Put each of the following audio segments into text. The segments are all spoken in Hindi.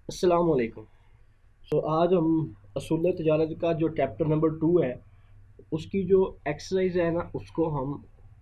अस्सलाम वालेकुम। आज हम असूल तजारत का जो चैप्टर नंबर 2 है उसकी जो एक्सरसाइज है ना उसको हम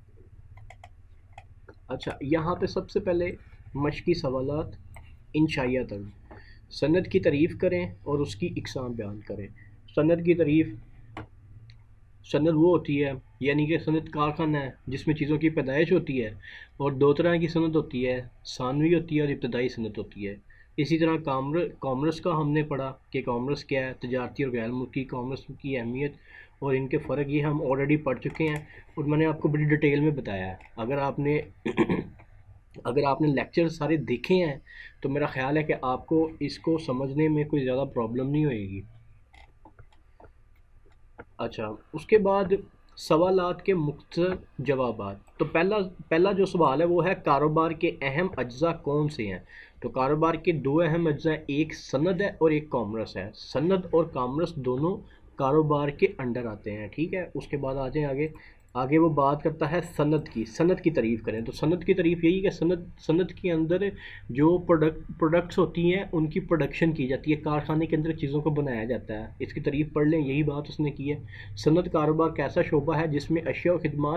यहाँ पे सबसे पहले मशकी सवालात इंशाइया तर्ज। सनद की तारीफ़ करें और उसकी इकसाम बयान करें। सनद की तारीफ़, सनद वो होती है यानी कि सनद कारखाना है जिसमें चीज़ों की पैदाइश होती है। और दो तरह की सनद होती है, सानवी होती है और इब्तदाई सनद होती है। इसी तरह कॉमर्स का हमने पढ़ा कि कॉमर्स क्या है, तजारती और गैर मुल्की कॉमर्स की अहमियत और इनके फ़र्क, ये हम ऑलरेडी पढ़ चुके हैं और मैंने आपको बड़ी डिटेल में बताया है। अगर आपने लेक्चर सारे देखे हैं तो मेरा ख्याल है कि आपको इसको समझने में कोई ज़्यादा प्रॉब्लम नहीं होएगी। उसके बाद सवालात के मुख्तसर जवाबात। तो पहला पहला जो सवाल है वो है कारोबार के अहम अज्जा कौन से हैं। तो कारोबार के दो अहम अज्जा हैं, एक सनद है और एक कॉमर्स है। सनद और कॉमर्स दोनों कारोबार के अंडर आते हैं, ठीक है। उसके बाद आ जाएं आगे। आगे वो बात करता है सनद की तारीफ़ करें। तो सनद की तारीफ़ यही कि सनद के अंदर जो प्रोडक्ट्स होती हैं उनकी प्रोडक्शन की जाती है, कारखाने के अंदर चीज़ों को बनाया जाता है। इसकी तारीफ़ पढ़ लें, यही बात उसने की है। सनद कारोबार कैसा शोबा है जिसमें अशिया और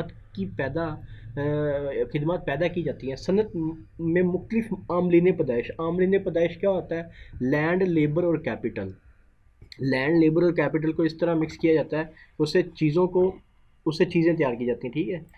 खिदमत पैदा की जाती हैं। सनद में मुख्तलिफ आमलीन पैदाइश क्या होता है? लैंड, लेबर और कैपिटल। लैंड, लेबर और कैपिटल को इस तरह मिक्स किया जाता है, उससे चीज़ों को उससे चीज़ें तैयार की जाती हैं, ठीक है।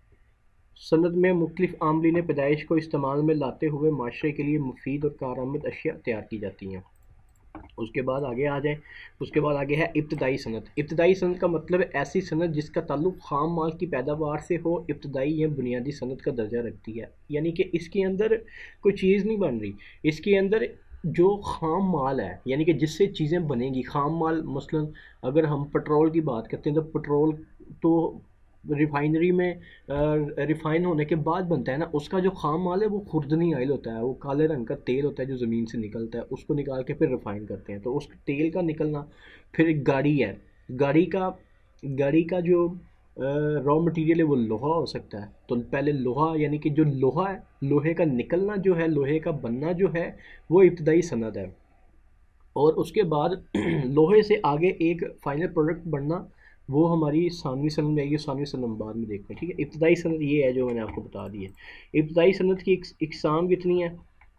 सनद में मुख्तलिफ आमलीन पैदाइश को इस्तेमाल में लाते हुए माशरे के लिए मुफीद और कारआमद अशिया तैयार की जाती हैं। उसके बाद आगे आ जाएं। उसके बाद आगे है इब्तदाई सनद। इब्तदाई सनद का मतलब है ऐसी सनद जिसका ताल्लुक खाम माल की पैदावार से हो, इब्तदाई या बुनियादी सनद का दर्जा रखती है। यानी कि इसके अंदर कोई चीज़ नहीं बन रही, इसके अंदर जो खाम माल है यानी कि जिससे चीज़ें बनेंगी। खाम माल मसलन अगर हम पेट्रोल की बात करते हैं तो पेट्रोल तो रिफाइनरी में रिफाइन होने के बाद बनता है ना। उसका जो खाम माल है वो खुर्दनी ऑयल होता है, वो काले रंग का तेल होता है जो ज़मीन से निकलता है, उसको निकाल के फिर रिफाइन करते हैं। तो उस तेल का निकलना। फिर एक गाड़ी है, गाड़ी का गाड़ी का जो रॉ मटेरियल है वो लोहा हो सकता है। तो पहले लोहा यानी कि जो लोहा है, लोहे का निकलना जो है, लोहे का बनना जो है, वो इब्तदाई सनद है। और उसके बाद लोहे से आगे एक फाइनल प्रोडक्ट बनना, वो हमारी सानवी सनद में आएगी। सानवी सनद हम बाद में देखते हैं, ठीक है। इब्तदाई सनद ये है जो मैंने आपको बता दी है। इब्तदाई सनद की इकसाम कितनी है?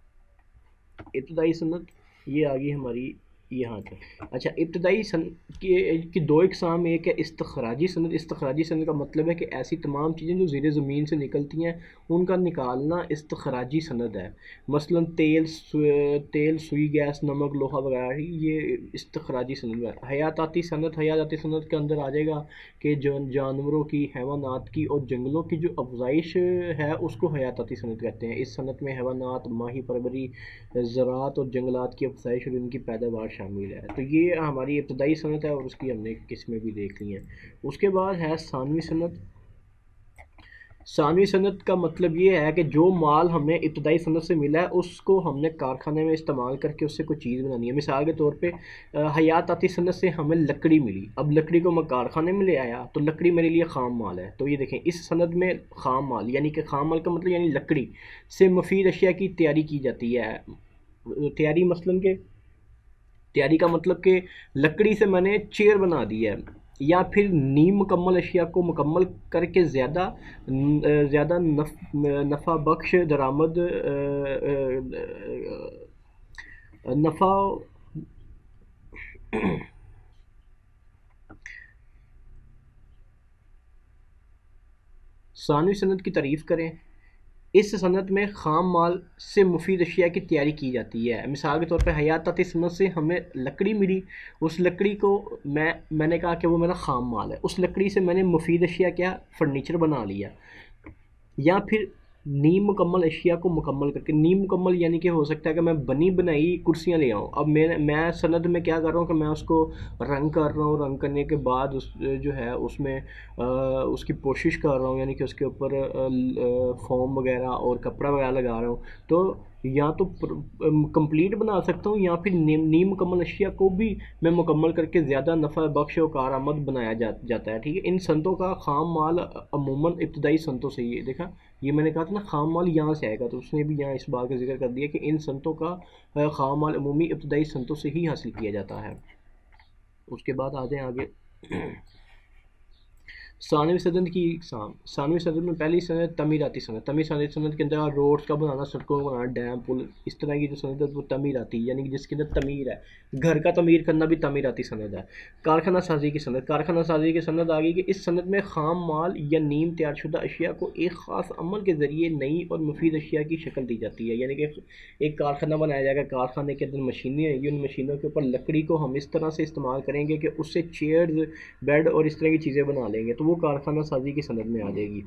इब्तदाई सनद ये आ गई हमारी यहाँ तक। इब्तदाई सन की दो इकसाम, एक है इस्तखराजी सनद। इस्तखराजी सनद का मतलब है कि ऐसी तमाम चीज़ें जो ज़ेरे ज़मीन से निकलती हैं उनका निकालना इस्तखराजी सनद है। मसलन तेल, सुई, गैस, नमक, लोहा वगैरह, ये इस्तखराजी सनद है। हयाताती सनद के अंदर आ जाएगा कि जानवरों की, हैवानात की और जंगलों की जो अफजाइश है उसको हयाताती सनद कहते हैं। इस सनद में हैवानात, माही परवरी, ज़राअत और जंगलात की अफजाइश और इनकी पैदावार शामिल है। तो ये हमारी इब्तदाई सनद है और उसकी हमने किस्में भी देख ली हैं। उसके बाद है सानवी सनद। सानवी सनद का मतलब ये है कि जो माल हमें इब्तदाई सनद से मिला है उसको हमने कारखाने में इस्तेमाल करके उससे कोई चीज़ बनानी है। मिसाल के तौर पे हयाताती सनद से हमें लकड़ी मिली, अब लकड़ी को मैं कारखाने में ले आया तो लकड़ी मेरे लिए ख़ाम माल है। तो ये देखें, इस सनद में ख़ाम माल यानी कि ख़ाम माल का मतलब यानी लकड़ी से मुफीद अशिया की तैयारी की जाती है। तैयारी मसलन के तैयारी का मतलब कि लकड़ी से मैंने चेयर बना दी है, या फिर नीम मुकम्मल अशिया को मुकम्मल करके ज़्यादा नफ़ा बख्श दरामद नफ़ा। सानवी सनद की तारीफ़ करें। इस सनद में ख़ाम माल से मुफीद अशिया की तैयारी की जाती है। मिसाल के तौर पे हयाताती सनद से हमें लकड़ी मिली, उस लकड़ी को मैंने कहा कि वो मेरा ख़ाम माल है, उस लकड़ी से मैंने मुफीद अशिया क्या, फर्नीचर बना लिया। या फिर नीम मुकम्मल अशिया को मुकम्मल करके, नीम मुकम्मल यानी कि हो सकता है कि मैं बनी बनाई कुर्सियाँ ले आऊँ। अब मैं सनद में क्या कर रहा हूँ कि मैं उसको रंग कर रहा हूँ, रंग करने के बाद उस जो है उसमें उसकी कोशिश कर रहा हूँ, यानी कि उसके ऊपर फोम वगैरह और कपड़ा वगैरह लगा रहा हूँ। तो या तो कंप्लीट बना सकता हूँ, या फिर नीम मुकम्मल अशिया को भी मैं मुकम्मल करके ज़्यादा नफ़ा बख्श और कारआमद बनाया जाता है। ठीक है, इन संतों का खाम माल अमूमन इब्तदाई संतों से ही देखा, ये मैंने कहा था ना खाम माल यहाँ से आएगा, तो उसने भी यहाँ इस बात का जिक्र कर दिया कि इन संतों का खाम माल अमूमी इब्तदाई संतों से ही हासिल किया जाता है। उसके बाद आ जाएँ आगे। सानवी सदन की इकसाम। सानवी सदन में पहली सनद तमीराती सनद। तमीराती सनद के अंदर रोड्स का बनाना, सड़कों का बनाना, डैम, पुल, इस तरह की जो सनद है वो तमीराती, यानी कि जिसके अंदर तमीर है, घर का तमीर करना भी तमीराती सनद है। कारखाना साजी की सनद। कारखाना साजी की सनद आ गई कि इस सनद में खाम माल या नीम तैयारशुदा अशिया को एक ख़ास अमल के ज़रिए नई और मुफीद अशिया की शक्ल दी जाती है, यानी कि एक कारखाना बनाया जाएगा, कारखाने के अंदर मशीनें आएंगी, उन मशीनों के ऊपर लकड़ी को हम इस तरह से इस्तेमाल करेंगे कि उससे चेयर्स, बेड और इस तरह की चीज़ें बना लेंगे, तो वो कारखाना साजी की सनद में आ जाएगी।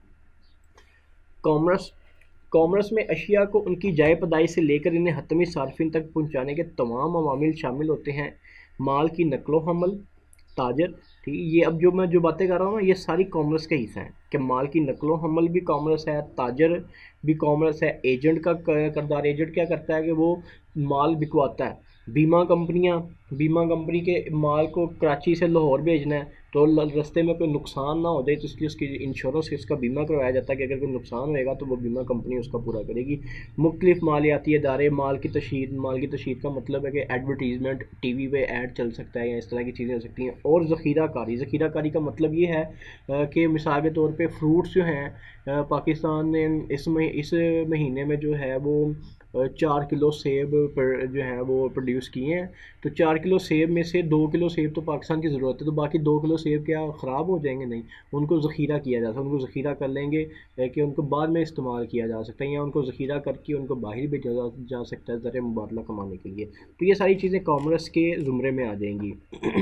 कॉमर्स। कॉमर्स में अशिया को उनकी जाय पदाई से लेकर इन्हें हतमी सार्फिन तक पहुँचाने के तमाम अवामिल शामिल होते हैं। माल की नकलो हमल, ताजर, ठीक है, ये अब जो मैं जो बातें कर रहा हूँ ना, ये सारी कॉमर्स का हिस्सा है कि माल की नकलो हमल भी कॉमर्स है, ताजर भी कॉमर्स है, एजेंट का करदार। एजेंट क्या करता है कि वो माल बिकवाता है। बीमा कंपनियां, बीमा कंपनी के माल को कराची से लाहौर भेजना है, तो रास्ते में कोई नुकसान ना हो जाए तो इसलिए उसकी इंश्योरेंस से उसका बीमा करवाया जाता है कि अगर कोई नुकसान होएगा तो वो बीमा कंपनी उसका पूरा करेगी। मुख्तलिफ मालियाती इदारे, माल की तशहीर। माल की तशहीर का मतलब है कि एडवर्टीज़मेंट, टीवी पे ऐड चल सकता है या इस तरह की चीज़ें हो सकती हैं। और ज़ख़ीरा कारी। ज़ख़ीरा कारी का मतलब ये है कि मिसाल के तौर पे फ्रूट्स जो हैं, पाकिस्तान ने इस महीने में जो है वो 4 किलो सेब जो है वो प्रोड्यूस किए हैं, तो 4 किलो सेब में से 2 किलो सेब तो पाकिस्तान की ज़रूरत है, तो बाकी 2 किलो सेब क्या ख़राब हो जाएंगे? नहीं, उनको ज़ख़ीरा किया जा सकता है, उनको ज़ख़ीरा कर लेंगे कि उनको बाद में इस्तेमाल किया जा सकता है, या उनको ज़ख़ीरा करके उनको बाहर भेजा जा सकता है ज़र मुबादला कमाने के लिए। तो ये सारी चीज़ें कॉमर्स के ज़ुमरे में आ जाएंगी।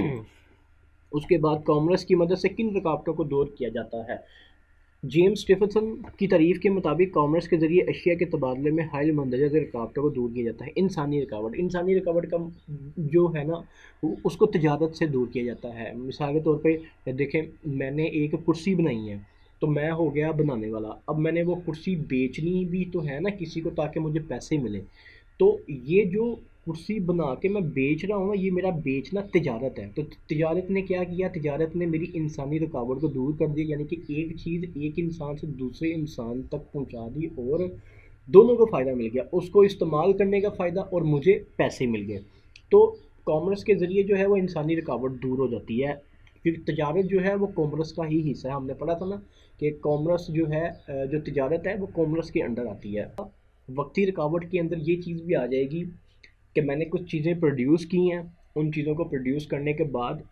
उसके बाद कॉमर्स की मदद से किन रुकावटों को दूर किया जाता है? जेम्स स्टीफनसन की तारीफ के मुताबिक कॉमर्स के ज़रिए अशिया के तबादले में हायल मंदरजा से रुकावटों को दूर किया जाता है। इंसानी रुकावट। इंसानी रुकावट का जो है ना, उसको तजारत से दूर किया जाता है। मिसाल के तौर पे देखें, मैंने एक कुर्सी बनाई है, तो मैं हो गया बनाने वाला। अब मैंने वो कुर्सी बेचनी भी तो है ना किसी को, ताकि मुझे पैसे मिले। तो ये जो कुर्सी बना के मैं बेच रहा हूँ ना, ये मेरा बेचना तिजारत है। तो तिजारत ने क्या किया? तिजारत ने मेरी इंसानी रुकावट को दूर कर दिया, यानी कि एक चीज़ एक इंसान से दूसरे इंसान तक पहुँचा दी और दोनों को फ़ायदा मिल गया, उसको इस्तेमाल करने का फ़ायदा और मुझे पैसे मिल गए। तो कॉमर्स के ज़रिए जो है वो इंसानी रुकावट दूर हो जाती है, क्योंकि तिजारत जो है वो कॉमर्स का ही हिस्सा है। हमने पढ़ा था ना कि कॉमर्स जो है, जो तिजारत है वो कॉमर्स के अंडर आती है। वक्ती रुकावट के अंदर ये चीज़ भी आ जाएगी कि मैंने कुछ चीज़ें प्रोड्यूस की हैं, उन चीज़ों को प्रोड्यूस करने के बाद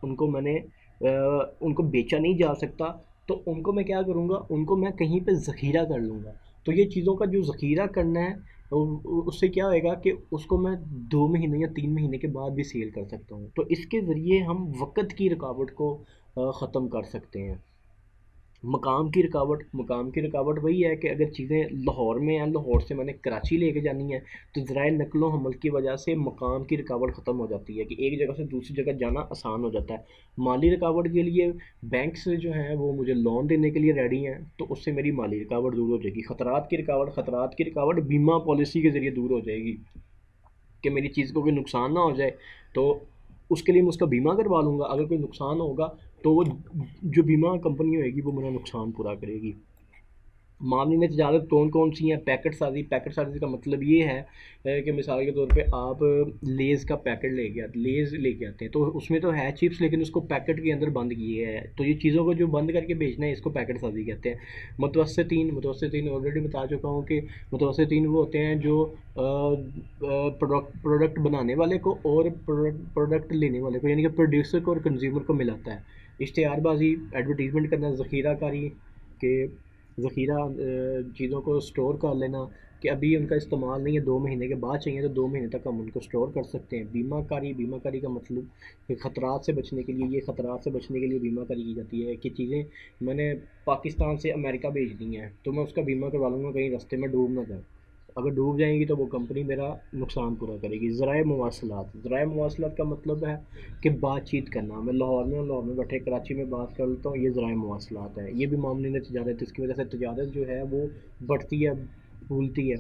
उनको बेचा नहीं जा सकता, तो उनको मैं क्या करूँगा, उनको मैं कहीं पे ज़ख़ीरा कर लूँगा। तो ये चीज़ों का जो ज़ख़ीरा करना है, उससे क्या होएगा कि उसको मैं 2 महीने या 3 महीने के बाद भी सेल कर सकता हूँ। तो इसके ज़रिए हम वक़्त की रुकावट को ख़त्म कर सकते हैं। मकाम की रुकावट। मकाम की रुकावट वही है कि अगर चीज़ें लाहौर में हैं, लाहौर से मैंने कराची लेके जानी है, तो ज़राए नकलो हमल की वजह से मकाम की रुकावट ख़त्म हो जाती है कि एक जगह से दूसरी जगह जाना आसान हो जाता है। माली रुकावट के लिए बैंक से जो है वो मुझे लोन देने के लिए रेडी हैं, तो उससे मेरी माली रुकावट दूर हो जाएगी। ख़तरात की रुकावट। ख़तरात की रुकावट बीमा पॉलिसी के ज़रिए दूर हो जाएगी कि मेरी चीज़ को कोई नुकसान ना हो जाए, तो उसके लिए मैं उसका बीमा करवा लूँगा। अगर कोई नुकसान होगा तो वो जो बीमा कंपनी होएगी वो मेरा नुकसान पूरा करेगी। मामले तजारत कौन कौन सी हैं? पैकेट साजी। पैकेट साजी का मतलब ये है कि मिसाल के तौर पे आप लेज़ का पैकेट लेज़ लेके आते हैं, तो उसमें तो है चिप्स, लेकिन उसको पैकेट के अंदर बंद किए है, तो ये चीज़ों को जो बंद करके बेचना है इसको पैकेट साजी कहते हैं। मुतवस्सितीन ऑलरेडी बता चुका हूँ कि मुतवस्सितीन वो होते हैं जो प्रोडक्ट बनाने वाले को और प्रोडक्ट लेने वाले को, यानी कि प्रोड्यूसर को और कंज्यूमर को मिलाता है। इश्तिहारबाजी, एडवर्टीज़मेंट करना। ज़ख़ीरा कारी के ज़ख़ीरा चीज़ों को स्टोर कर लेना कि अभी उनका इस्तेमाल नहीं है, 2 महीने के बाद चाहिए तो 2 महीने तक हम उनको स्टोर कर सकते हैं। बीमाकारी। बीमाकारी का मतलब कि ख़तरात से बचने के लिए, ये ख़तरात से बचने के लिए बीमाकारी की जाती है कि चीज़ें मैंने पाकिस्तान से अमेरिका भेज दी हैं, तो मैं उसका बीमा करवा लूँगा कहीं रास्ते में डूब ना जाए। अगर डूब जाएंगी तो वो कंपनी मेरा नुकसान पूरा करेगी। ज़राए मवासलात। ज़राए मवासलात का मतलब है कि बातचीत करना। मैं लाहौर में हूँ, लाहौर में बैठे कराची में बात कर लेता हूँ, ये ज़राए मवासलात है। ये भी मामले में तजारत, इसकी वजह से तजारत जो है वो बढ़ती है, फूलती है।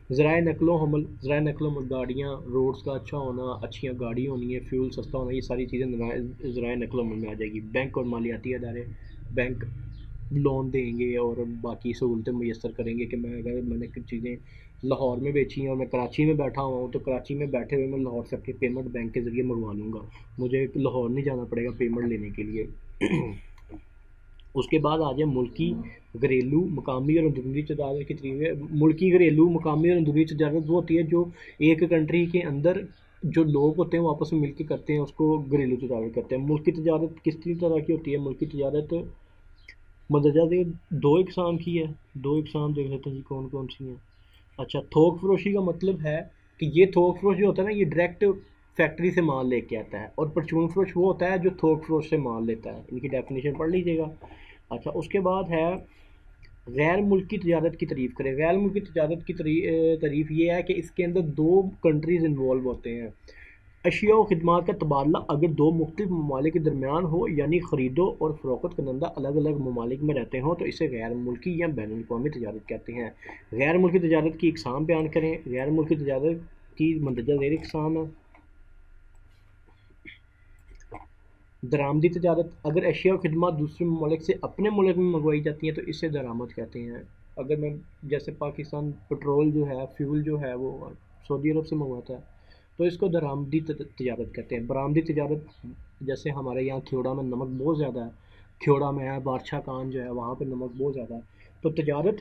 ज़राए नकलो हमल, ज़राए नकलो हमल गाड़ियाँ, रोड्स का अच्छा होना, अच्छी गाड़ी होनी है, फ्यूल सस्ता होना, ये सारी चीज़ें ज़राए नकलो हमल में आ जाएगी। बैंक और मालियाती अदारे, बैंक लोन देंगे और बाकी सहूलतें मैसर करेंगे कि मैंने कुछ चीज़ें लाहौर में बेची हैं और मैं कराची में बैठा हुआ हूँ, तो कराची में बैठे हुए मैं लाहौर से अपनी पेमेंट बैंक के ज़रिए मंगवा लूँगा, मुझे लाहौर नहीं जाना पड़ेगा पेमेंट लेने के लिए। उसके बाद आ जाए मुल्की, घरेलू, मकामी और अंदरूनी तजारत की तरीक़े। मुल्की, घरेलू, मकामी और अंदरूनी तजारत वो होती है जो एक कंट्री के अंदर जो लोग होते हैं वो आपस में मिलकर करते हैं, उसको घरेलू तजारत करते हैं। मुल्की तजारत किस तरह की होती है? मुल्की तजारत मंदरजा से दो इकसाम की है, दो इकसाम देख लेते हैं जी कौन कौन सी हैं। अच्छा, थोक फरोशी का मतलब है कि ये थोक फरोश जो होता है ना, ये डायरेक्ट फैक्ट्री से माल लेके आता है, और परचून फरोश वो होता है जो थोक फरोश से माल लेता है। इनकी डेफिनेशन पढ़ लीजिएगा। अच्छा, उसके बाद है गैर मुल्की तजारत की तारीफ़ करें। गैर मुल्की तजारत की तारीफ़ ये है कि इसके अंदर दो कंट्रीज़ इन्वॉल्व होते हैं। अशिया और खिदमात का तबादला अगर दो मुख्तलिफ ममालिक के दरमियान हो, यानी ख़रीदो और फ़रोख्त करनंदा अलग अलग ममालिक में रहते हों, तो इसे गैर मुल्की या बैनुल अक़वामी तजारत कहते हैं। गैर मुल्की तजारत की इकसाम बयान करें। गैर मुल्की तजारत की मंदरजा ज़ेर इकसाम है। दरामदी तजारत, अगर अशिया और खिदमत दूसरे ममालिक से अपने मुल्क में मंगवाई जाती हैं तो इसे दरामद कहते हैं। अगर मैं जैसे पाकिस्तान पेट्रोल जो है, फ्यूल जो है, वो सऊदी अरब से मंगवाता है तो इसको दरामदी तजारत कहते हैं। बरामदी तजारत, जैसे हमारे यहाँ ख्योड़ा में नमक बहुत ज़्यादा है, ख्योड़ा में है, बादशाह कान जो है वहाँ पर नमक बहुत ज़्यादा है, तो तजारत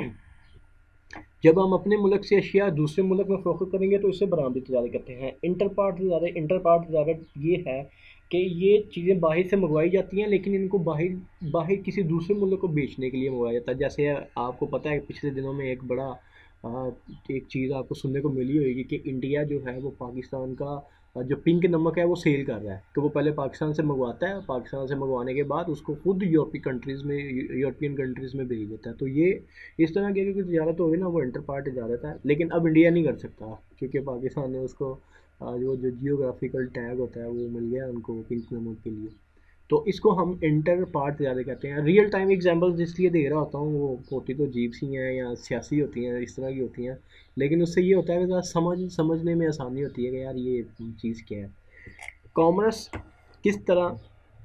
जब हम अपने मुल्क से अशिया दूसरे मुल्क में फ़रोख्त करेंगे तो इसे बरामदी तजारत कहते हैं। इंटर पार्ट तजारत ये है कि ये चीज़ें बाहर से मंगवाई जाती हैं, लेकिन इनको बाहर बाहर किसी दूसरे मुल्क को बेचने के लिए मंगवाया जाता है। जैसे आपको पता है पिछले दिनों में एक बड़ा एक चीज़ आपको सुनने को मिली होगी कि इंडिया जो है वो पाकिस्तान का जो पिंक नमक है वो सेल कर रहा है, तो वो पहले पाकिस्तान से मंगवाता है, पाकिस्तान से मंगवाने के बाद उसको खुद यूरोपियन कंट्रीज़ में भेज देता है। तो ये इस तरह की अगर कोई तजारत होगी ना, वो इंटर पार्ट तजारत है, लेकिन अब इंडिया नहीं कर सकता क्योंकि पाकिस्तान ने उसको जो जियोग्राफिकल टैग होता है वो मिल गया उनको पिंक नमक के लिए, तो इसको हम इंटर पार्ट ज़्यादा कहते हैं। रियल टाइम एग्जांपल्स इसलिए दे रहा होता हूँ, वो होती तो अजीब सी हैं या सियासी होती हैं, इस तरह की होती हैं, लेकिन उससे ये होता है कि समझने में आसानी होती है कि यार ये चीज़ क्या है। कॉमर्स किस तरह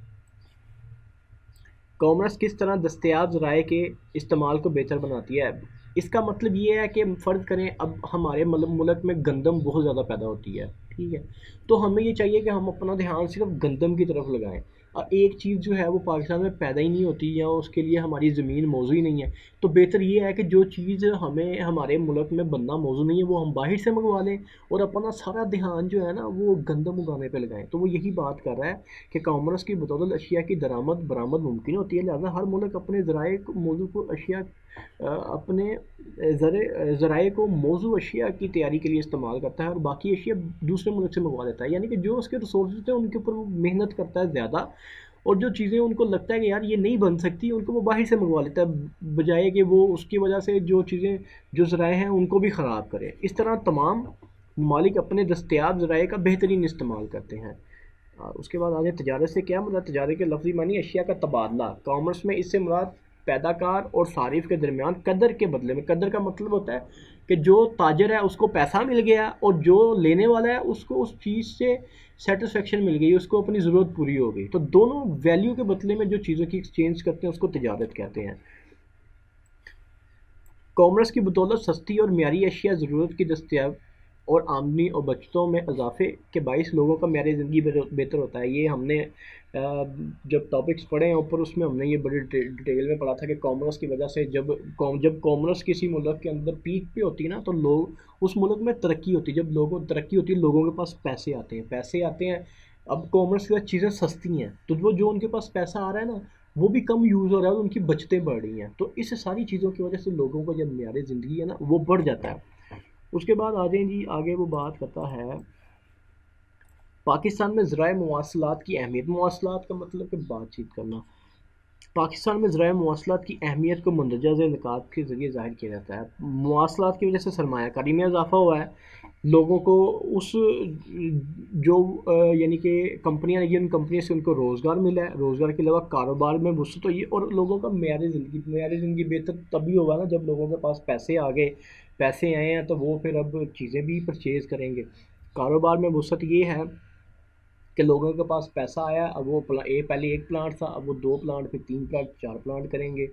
कॉमर्स किस तरह दस्तयाब ज़राए के इस्तेमाल को बेहतर बनाती है? इसका मतलब ये है कि फ़र्ज़ करें अब हमारे मुल्क में गंदम बहुत ज़्यादा पैदा होती है, ठीक है, तो हमें ये चाहिए कि हम अपना ध्यान सिर्फ गंदम की तरफ लगाएं। एक चीज़ जो है वो पाकिस्तान में पैदा ही नहीं होती या उसके लिए हमारी ज़मीन मौजूद ही नहीं है, तो बेहतर ये है कि जो चीज़ हमें हमारे मुल्क में बनना मौजूद नहीं है वो हम बाहर से मंगवा लें और अपना सारा ध्यान जो है ना वो गंदम उगाने पे लगाएं। तो वो यही बात कर रहा है कि कॉमर्स की बदौलत अशिया की दरामद बरामद मुमकिन होती है, लिहाजा हर मुल्क अपने ज़राए मौजू को अशिया अपने ज़राए को मौजू अशिया की तैयारी के लिए इस्तेमाल करता है और बाकी अशिया दूसरे मुल्क से मंगवा लेता है, यानी कि जो उसके रिसोर्स हैं उनके ऊपर वो मेहनत करता है ज़्यादा, और जो चीज़ें उनको लगता है कि यार ये नहीं बन सकती उनको वो बाहर से मंगवा लेता है, बजाय कि वो उसकी वजह से जो चीज़ें जो ज़राए हैं उनको भी ख़राब करे। इस तरह तमाम ममालिक अपने दस्तयाब ज़राए का बेहतरीन इस्तेमाल करते हैं। उसके बाद आगे तजारत से क्या मतलब? तजारत के लफ्ज़ी मानी अशिया का तबादला। कॉमर्स में इससे मुराद पैदाकार और सारिफ के दरमियान कदर के बदले में, कदर का मतलब होता है कि जो ताजर है उसको पैसा मिल गया और जो लेने वाला है उसको उस चीज़ से सेटिस्फेक्शन मिल गई, उसको अपनी ज़रूरत पूरी हो गई, तो दोनों वैल्यू के बदले में जो चीज़ों की एक्सचेंज करते हैं उसको तजारत कहते हैं। कॉमर्स की बदौलत सस्ती और म्यारी अशिया ज़रूरत की दस्तियाब और आमदनी और बचतों में इजाफे के बाइस लोगों का म्यार ज़िंदगी बेहतर होता है। ये हमने जब टॉपिक्स पढ़े हैं ऊपर उसमें हमने ये बड़ी डिटेल में पढ़ा था कि कॉमर्स की वजह से जब कॉमर्स किसी मुल्क के अंदर पीक पे होती है ना, तो लोग उस मुल्क में तरक्की होती है, जब लोगों तरक्की होती है लोगों के पास पैसे आते हैं। अब कॉमर्स की चीज़ें सस्ती हैं तो वो जो उनके पास पैसा आ रहा है ना वो भी कम यूज़ हो रहा है और उनकी बचतें बढ़ रही हैं, तो इस सारी चीज़ों की वजह से लोगों का जब म्यार ज़िंदगी है ना वो बढ़ जाता है। उसके बाद आ जाएं जी आगे, वो बात करता है पाकिस्तान में ज़राए मवासलात की अहमियत। मवासलात का मतलब कि बातचीत करना। पाकिस्तान में ज़राए मवासलात की अहमियत को मंदरजा ज़ेल निकात के ज़रिए ज़ाहिर किया जाता है। मवासलात की वजह से सरमायाकारी में इजाफा हुआ है, लोगों को उस जो यानी कि कंपनियां लगी उन कंपनी से उनको रोज़गार मिला है, रोज़गार के अलावा कारोबार में वसअत हुई है और लोगों का म्यार ज़िंदगी बेहतर तभी होगा ना जब लोगों के पास पैसे आ गए, पैसे आए हैं तो वो फिर अब चीज़ें भी परचेज़ करेंगे। कारोबार में वसअत ये है कि लोगों के पास पैसा आया, अब वो पहले एक प्लांट था, अब वो 2 प्लांट, फिर 3 प्लांट, 4 प्लांट करेंगे।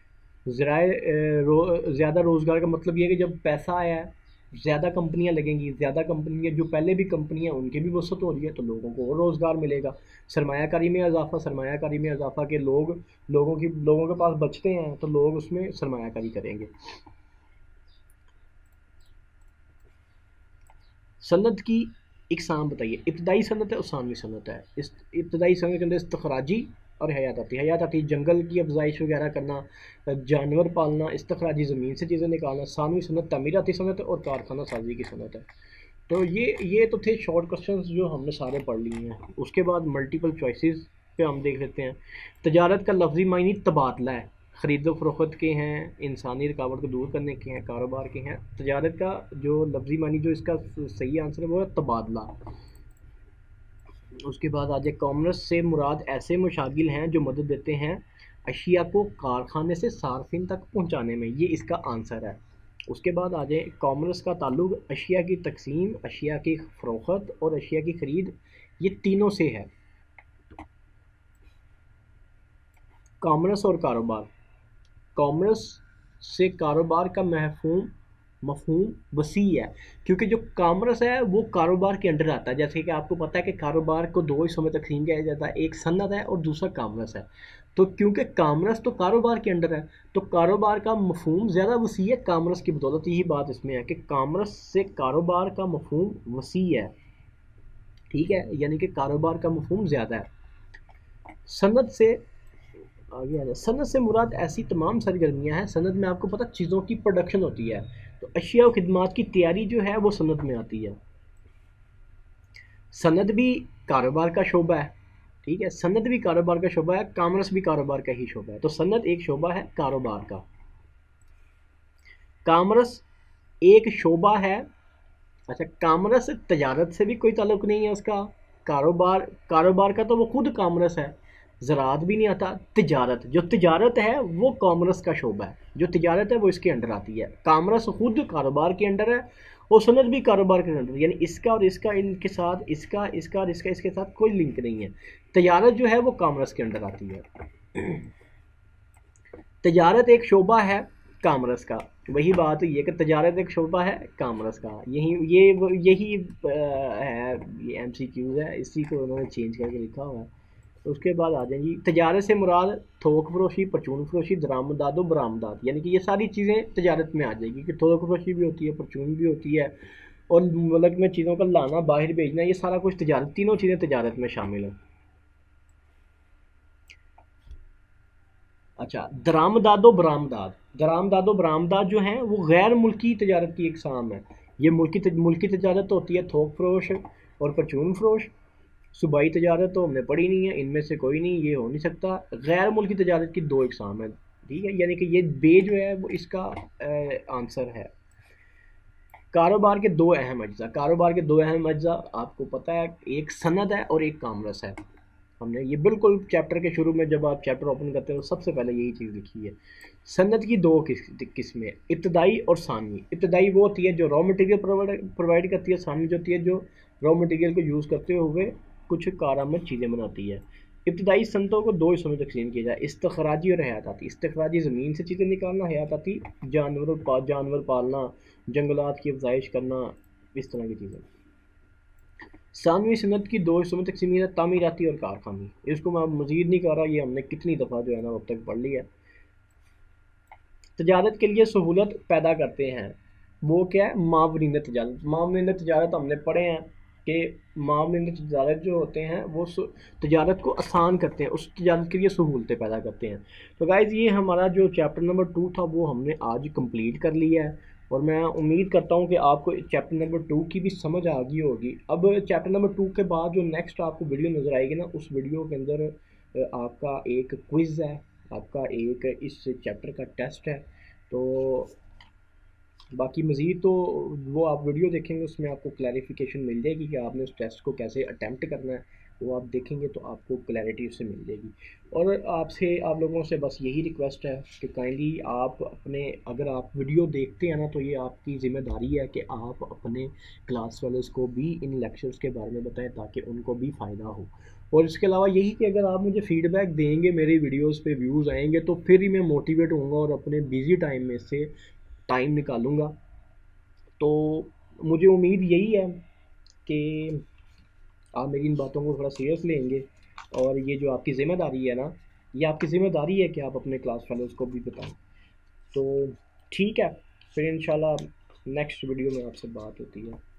ज़्यादा रोज़गार का मतलब ये है कि जब पैसा आया है, ज़्यादा कंपनियां लगेंगी, ज़्यादा कंपनियां जो पहले भी कंपनियां उनकी भी वसअत हो रही है तो लोगों को और रोज़गार मिलेगा। सरमायाकारी में इजाफा के लोगों के पास बचते हैं तो लोग उसमें सरमायाकारी करेंगे। सनद की इकसाम बताइए। इब्तदाई सनत है और सानवी सनत है। इस इब्तदाई सनत के अंदर इस्तखराजी और हयाताती जंगल की अफजाइश वगैरह करना, जानवर पालना, इस्तखराजी ज़मीन से चीज़ें निकालना। सानवी सनत तमीराती सनत है और कारखाना साजी की सनत है। तो ये तो थे शॉर्ट क्वेश्चंस जो हमने सारे पढ़ लिए हैं। उसके बाद मल्टीपल चॉइसेस पे हम देख लेते हैं। तजारत का लफ्ज़ी मायनी तबादला है, ख़रीदो फरोख्त के हैं, इंसानी रुकावट को दूर करने के हैं, कारोबार के हैं। तजारत का जो लफ्ज़ी मानी जो इसका सही आंसर है वो है तबादला। उसके बाद आ जाए, कॉमर्स से मुराद ऐसे मुशागिल हैं जो मदद देते हैं अशिया को कारखाने से सार्फिन तक पहुंचाने में, ये इसका आंसर है। उसके बाद आ जाए, कॉमर्स का ताल्लुक अशिया की तकसीम, अशिया की फ़रोख्त और अशिया की ख़रीद, ये तीनों से है। कॉमर्स और कारोबार, कॉमर्स से कारोबार का मफहूम वसी है, क्योंकि जो कॉमर्स है वो कारोबार के अंडर आता है। जैसे कि आपको पता है कि कारोबार को 2 हिस्सों में तकसीम किया जाता है, एक सनद है और दूसरा कॉमर्स है। तो क्योंकि कॉमर्स तो कारोबार के अंडर है तो कारोबार का मफहूम ज़्यादा वसी है कॉमर्स की बदौलत। यही बात इसमें है कि कॉमर्स से कारोबार का मफहूम वसी है, ठीक है, यानी कि कारोबार का मफहूम ज़्यादा है। सनद से आगे आ जाए, सनद से मुराद ऐसी तमाम सरगर्मियाँ हैं, सनद में आपको पता चीज़ों की प्रोडक्शन होती है, तो अशिया और खिदमात की तैयारी जो है वो सनद में आती है। सनद भी कारोबार का शोबा है, ठीक है, सनद भी कारोबार का शोबा है, कॉमर्स भी कारोबार का ही शोबा है। तो सनद एक शोबा है कारोबार का, कॉमर्स एक शोबा है। अच्छा, कॉमर्स तजारत से भी कोई ताल्लुक नहीं है उसका। कारोबार का तो वो खुद कॉमर्स है, ज़राअत भी नहीं आता। जो तिजारत है वो कॉमर्स का शोबा है, जो तिजारत है वो इसके अंडर आती है। कॉमर्स खुद कारोबार के अंडर है और सनद भी कारोबार के अंडर, यानी इसका और इसका, इनके साथ इसका और इसका इसके साथ कोई लिंक नहीं है। तिजारत जो है वो कॉमर्स के अंडर आती है। तजारत एक शोबा है कामर्स का, वही बात हुई है कि तजारत एक शोबा है कामर्स का। यही है, ये MCQs है, इसी को उन्होंने चेंज करके लिखा हुआ है। तो उसके बाद आ जाएंगी, तजारत से मुराद थोक फरोशी, परचून फरोशी, दरामदाद और बरामदात, यानी कि ये सारी चीज़ें तजारत में आ जाएगी कि थोक फरोशी भी होती है, परचून भी होती है और मुल्क में चीज़ों का लाना, बाहर भेजना, ये सारा कुछ तजारत, तीनों चीज़ें तजारत में शामिल हैं। अच्छा, दरामदादो बरामदाद जो हैं वो गैर मुल्की तजारत की इकसाम है। ये मुल्की तजारत तो होती है थोक फरोश और परचून फरोश। सूबाई तजारत तो हमने पढ़ी नहीं है, इनमें से कोई नहीं, ये हो नहीं सकता। गैर मुल्की तजारत की 2 इकसाम है, ठीक है, यानी कि ये बे जो है वो इसका आंसर है। कारोबार के दो अहम अज्जा आपको पता है, एक सनद है और एक कामरस है। हमने ये बिल्कुल चैप्टर के शुरू में जब आप चैप्टर ओपन करते हैं तो सबसे पहले यही चीज़ लिखी है। सनद की 2 किस्में, इब्तदाई और सानवी। इब्तदाई वो होती है जो रॉ मटेरियल प्रोवाइड करती है, सानवी जो होती है जो रॉ मटेरियल को यूज़ करते हुए कुछ कारआमद चीज़ें बनाती है। इब्तदाई सनतों को 2 हिस्सों में तकसीम किया जाए, इस्तखराजी और हयाताती। इस्तखराजी ज़मीन से चीज़ें निकालना, हयाताती जानवर पालना, जंगलात की अफजाइश करना, इस तरह की चीज़ें। सानवी सनत की 2 हिस्सों में तकसीम है, तामीराती और कारखानी। इसको मैं मज़ीद नहीं कर रहा, ये हमने कितनी दफ़ा जो है ना अब तक पढ़ लिया है। तजारत के लिए सहूलत पैदा करते हैं, वो क्या है, मावरीन तजारत। मावरीन तजारत हमने पढ़े हैं कि मावरीन तजारत जो होते हैं वो तजारत को आसान करते हैं, उस तजारत के लिए सहूलतें पैदा करते हैं। तो गाइज़, ये हमारा जो चैप्टर नंबर 2 था वो हमने आज कंप्लीट कर लिया है और मैं उम्मीद करता हूँ कि आपको चैप्टर नंबर 2 की भी समझ आ गई होगी। अब चैप्टर नंबर 2 के बाद जो नेक्स्ट आपको वीडियो नज़र आएगी ना, उस वीडियो के अंदर आपका एक क्विज़ है, आपका एक इस चैप्टर का टेस्ट है। तो बाकी मज़ीद तो वो आप वीडियो देखेंगे, उसमें आपको क्लैरिफिकेशन मिल जाएगी कि आपने उस टेस्ट को कैसे अटैम्प्ट करना है वो आप देखेंगे तो आपको क्लैरिटी उससे मिल जाएगी। और आप लोगों से बस यही रिक्वेस्ट है कि काइंडली आप अपने, अगर आप वीडियो देखते हैं ना, तो ये आपकी ज़िम्मेदारी है कि आप अपने क्लास वालों को भी इन लेक्चर्स के बारे में बताएं ताकि उनको भी फ़ायदा हो। और इसके अलावा यही कि अगर आप मुझे फ़ीडबैक देंगे, मेरी वीडियोस पे व्यूज़ आएंगे, तो फिर ही मैं मोटिवेट होऊंगा और अपने बिज़ी टाइम में से टाइम निकालूंगा। तो मुझे उम्मीद यही है कि आप मेरी इन बातों को थोड़ा सीरियस लेंगे, और ये जो आपकी ज़िम्मेदारी है ना, ये आपकी ज़िम्मेदारी है कि आप अपने क्लास फेलोज़ को भी बताएं। तो ठीक है, फिर इंशाल्लाह नेक्स्ट वीडियो में आपसे बात होती है।